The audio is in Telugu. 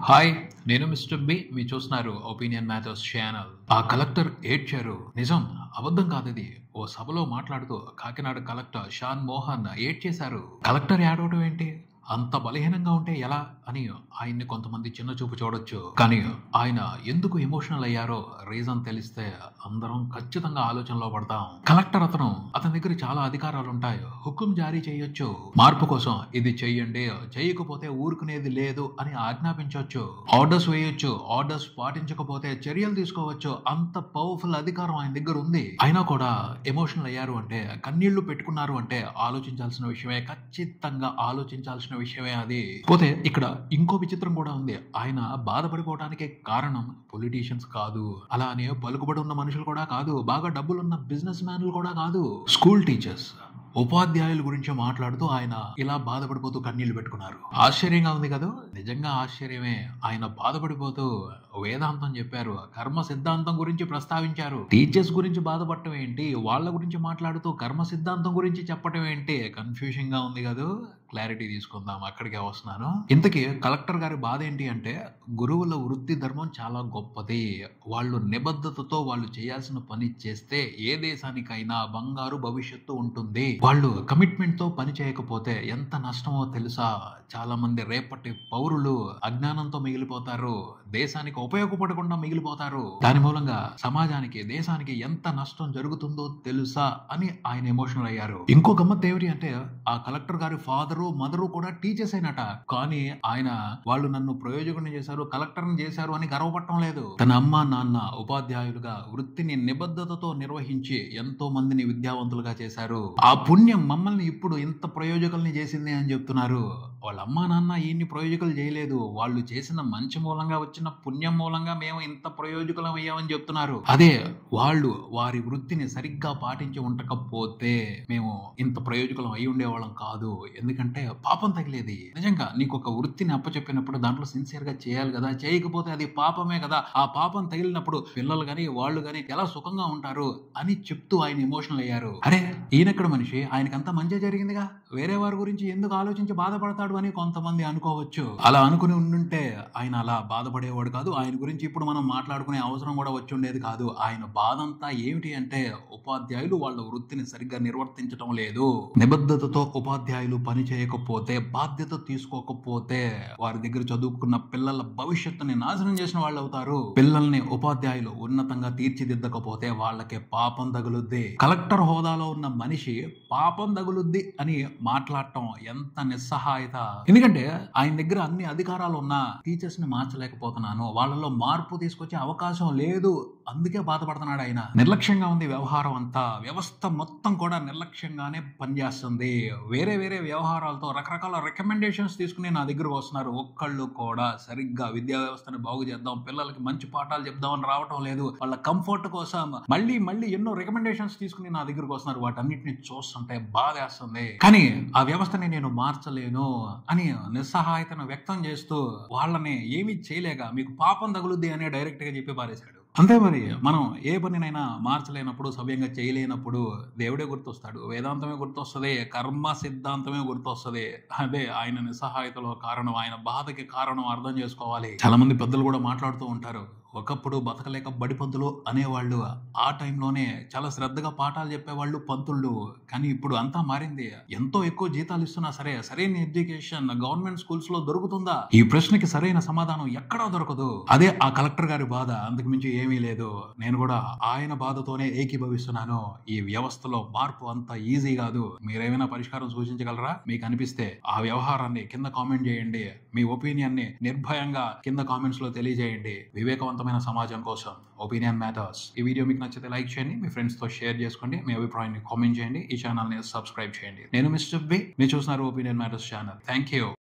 హాయ్, నేను మిస్టర్ బి. మీరు చూస్తున్నారు ఒపీనియన్ మ్యాటర్స్ ఛానల్. ఆ కలెక్టర్ ఏడ్చారు. నిజం, అబద్ధం కాదది. ఓ సభలో మాట్లాడుతూ కాకినాడ కలెక్టర్ షాన్ మోహన్ ఏడ్చేశారు. కలెక్టర్ ఏడవడం ఏంటి? అంత బలహీనంగా ఉంటే ఎలా అని ఆయన్ని కొంతమంది చిన్న చూపు చూడొచ్చు. కానీ ఆయన ఎందుకు ఎమోషనల్ అయ్యారో రీజన్ తెలిస్తే అందరం ఖచ్చితంగా ఆలోచనలో పడతాం. కలెక్టర్ అతని దగ్గర చాలా అధికారాలు ఉంటాయి. హుకుం జారీ చేయొచ్చు. మార్పు కోసం ఇది చెయ్యండి, చేయకపోతే ఊరుకునేది లేదు అని ఆజ్ఞాపించవచ్చు. ఆర్డర్స్ వేయొచ్చు. ఆర్డర్స్ పాటించకపోతే చర్యలు తీసుకోవచ్చు. అంత పవర్ఫుల్ అధికారం ఆయన దగ్గర ఉంది. అయినా కూడా ఎమోషనల్ అయ్యారు అంటే, కన్నీళ్లు పెట్టుకున్నారు అంటే ఆలోచించాల్సిన విషయమే. ఖచ్చితంగా ఆలోచించాల్సిన విషయమే అది. పోతే ఇక్కడ ఇంకో విచిత్రం కూడా ఉంది. ఆయన బాధపడిపోవడానికి కారణం పొలిటీషియన్స్ కాదు, అలానే పలుకుబడి ఉన్న మనుషులు కూడా కాదు, బాగా డబ్బులున్న బిజినెస్ మ్యాన్లు కూడా కాదు, స్కూల్ టీచర్స్, ఉపాధ్యాయుల గురించి మాట్లాడుతూ ఆయన ఇలా బాధపడిపోతూ కన్నీళ్లు పెట్టుకున్నారు. ఆశ్చర్యంగా ఉంది కదా? నిజంగా ఆశ్చర్యమే. ఆయన బాధపడిపోతూ వేదాంతం చెప్పారు, కర్మ సిద్ధాంతం గురించి ప్రస్తావించారు. టీచర్స్ గురించి బాధపడటం ఏంటి, వాళ్ళ గురించి మాట్లాడుతూ కర్మ సిద్ధాంతం గురించి చెప్పటం ఏంటి? కన్ఫ్యూజన్ గా ఉంది కదా? క్లారిటీ తీసుకుందాం, అక్కడికే వస్తున్నాను. ఇంతకీ కలెక్టర్ గారి బాధ ఏంటి అంటే, గురువుల వృత్తి ధర్మం చాలా గొప్పది. వాళ్ళు నిబద్ధతతో వాళ్ళు చేయాల్సిన పని చేస్తే ఏ దేశానికైనా బంగారు భవిష్యత్తు ఉంటుంది. వాళ్ళు కమిట్మెంట్ తో పని చేయకపోతే ఎంత నష్టమో తెలుసా? చాలా మంది రేపటి పౌరులు అజ్ఞానంతో మిగిలిపోతారు, దేశానికి ఉపయోగపడకుండా మిగిలిపోతారు. దాని మూలంగా సమాజానికి, దేశానికి ఎంత నష్టం జరుగుతుందో తెలుసా అని ఆయన ఎమోషనల్ అయ్యారు. ఇంకో గమ్మత్ ఏమిటి అంటే, ఆ కలెక్టర్ గారి ఫాదరు మదరు కూడా టీచర్స్ అయినట. కానీ ఆయన వాళ్ళు నన్ను ప్రయోజకుని చేశారు, కలెక్టర్ని చేశారు అని గర్వపడటం లేదు. తన అమ్మ నాన్న ఉపాధ్యాయులుగా వృత్తిని నిబద్ధతతో నిర్వహించి ఎంతో మందిని విద్యావంతులుగా చేశారు. ఆ పుణ్యం మమ్మల్ని ఇప్పుడు ఇంత ప్రయోజకుల్ని చేసింది అని చెప్తున్నారు. వాళ్ళ అమ్మా నాన్న ఈయన్ని ప్రయోజకులు చేయలేదు, వాళ్ళు చేసిన మంచి మూలంగా వచ్చిన పుణ్యం మూలంగా మేము ఇంత ప్రయోజకులం అయ్యామని చెప్తున్నారు. అదే వాళ్ళు వారి వృత్తిని సరిగ్గా పాటించి ఉండకపోతే మేము ఇంత ప్రయోజకులం అయి ఉండేవాళ్ళం కాదు. ఎందుకంటే పాపం తగిలేది. నిజంగా నీకు ఒక వృత్తిని అప్పచెప్పినప్పుడు దాంట్లో సిన్సియర్ గా చేయాలి కదా, చేయకపోతే అది పాపమే కదా. ఆ పాపం తగిలినప్పుడు పిల్లలు గాని వాళ్ళు గాని ఎలా సుఖంగా ఉంటారు అని చెప్తూ ఆయన ఎమోషనల్ అయ్యారు. అరే, ఈయనెక్కడ మనిషి, ఆయనకంతా మంచి జరిగిందిగా, వేరే వారి గురించి ఎందుకు ఆలోచించి బాధపడతాడు అని కొంతమంది అనుకోవచ్చు. అలా అనుకుని ఉండుంటే ఆయన అలా బాధపడేవాడు కాదు. ఆయన గురించి ఇప్పుడు మనం మాట్లాడుకునే అవసరం కూడా వచ్చి ఉండేది కాదు. ఆయన బాధ అంతా ఏమిటి అంటే, ఉపాధ్యాయులు వాళ్ళ వృత్తిని సరిగ్గా నిర్వర్తించడం లేదు. నిబద్ధతతో ఉపాధ్యాయులు పని చేయకపోతే, బాధ్యత తీసుకోకపోతే వారి దగ్గర చదువుకున్న పిల్లల భవిష్యత్తుని నాశనం చేసిన వాళ్ళు అవుతారు. పిల్లల్ని ఉపాధ్యాయులు ఉన్నతంగా తీర్చిదిద్దకపోతే వాళ్ళకి పాపం తగులుద్ది. కలెక్టర్ హోదాలో ఉన్న మనిషి పాపం తగులుద్ది అని మాట్లాడటం ఎంత నిస్సహాయత. ఎందుకంటే ఆయన దగ్గర అన్ని అధికారాలు ఉన్నా టీచర్స్ ని మార్చలేకపోతున్నాను, వాళ్ళలో మార్పు తీసుకొచ్చే అవకాశం లేదు, అందుకే బాధపడుతున్నాడు ఆయన. నిర్లక్ష్యంగా ఉంది వ్యవహారం అంతా. వ్యవస్థ మొత్తం కూడా నిర్లక్ష్యంగానే పనిచేస్తుంది. వేరే వేరే వ్యవహారాలతో రకరకాల రికమెండేషన్స్ తీసుకుని నా దగ్గరకు వస్తున్నారు. ఒక్కళ్ళు కూడా సరిగ్గా విద్యా వ్యవస్థను బాగు చేద్దాం, పిల్లలకి మంచి పాఠాలు చెప్దామని రావటం లేదు. వాళ్ళ కంఫర్ట్ కోసం మళ్ళీ మళ్ళీ ఎన్నో రికమెండేషన్స్ తీసుకుని నా దగ్గరకు వస్తున్నారు. వాటన్నిటిని చూస్తుంటే బాధేస్తుంది. కానీ ఆ వ్యవస్థని నేను మార్చలేను అని నిస్సహాయతను వ్యక్తం చేస్తూ వాళ్ళని ఏమీ చేయలేక మీకు పాపం తగులుద్ది అని డైరెక్ట్ గా చెప్పి పారేశాడు. అంతే మరి, మనం ఏ పనినైనా మార్చలేనప్పుడు, సవ్యంగా చేయలేనప్పుడు దేవుడే గుర్తొస్తాడు, వేదాంతమే గుర్తొస్తుంది, కర్మ సిద్ధాంతమే గుర్తొస్తుంది. అదే ఆయన నిస్సహాయతలో కారణం, ఆయన బాధకి కారణం అర్థం చేసుకోవాలి. చాలా మంది పెద్దలు కూడా మాట్లాడుతూ ఉంటారు, ఒకప్పుడు బతకలేక బడి పంతులు అనేవాళ్ళు, ఆ టైంలోనే చాలా శ్రద్ధగా పాఠాలు చెప్పేవాళ్ళు పంతుళ్ళు. కానీ ఇప్పుడు అంతా మారింది. ఎంతో ఎక్కువ జీతాలు ఇస్తున్నా సరే సరైన ఎడ్యుకేషన్ గవర్నమెంట్ స్కూల్స్ లో దొరుకుతుందా? ఈ ప్రశ్నకి సరైన సమాధానం ఎక్కడా దొరకదు. అదే ఆ కలెక్టర్ గారి బాధ, అంతకు మించి ఏమీ లేదు. నేను కూడా ఆయన బాధతోనే ఏకీభవిస్తున్నాను. ఈ వ్యవస్థలో మార్పు అంత ఈజీ కాదు. మీరేమైనా పరిష్కారం సూచించగలరా? మీకు అనిపిస్తే ఆ వ్యవహారాన్ని కింద కామెంట్ చేయండి. మీ ఒపీనియన్ ని నిర్భయంగా కింద కామెంట్స్ లో తెలియజేయండి. వివేకవంతమైన సమాజం కోసం ఒపీనియన్ మ్యాటర్స్. ఈ వీడియో మీకు నచ్చితే లైక్ చేయండి, మీ ఫ్రెండ్స్ తో షేర్ చేసుకోండి, మీ అభిప్రాయాన్ని కామెంట్ చేయండి, ఈ ఛానల్ ని సబ్స్క్రైబ్ చేయండి. నేను మిస్టర్ బి, మీరు చూస్తున్నారు opinion matters channel. Thank you.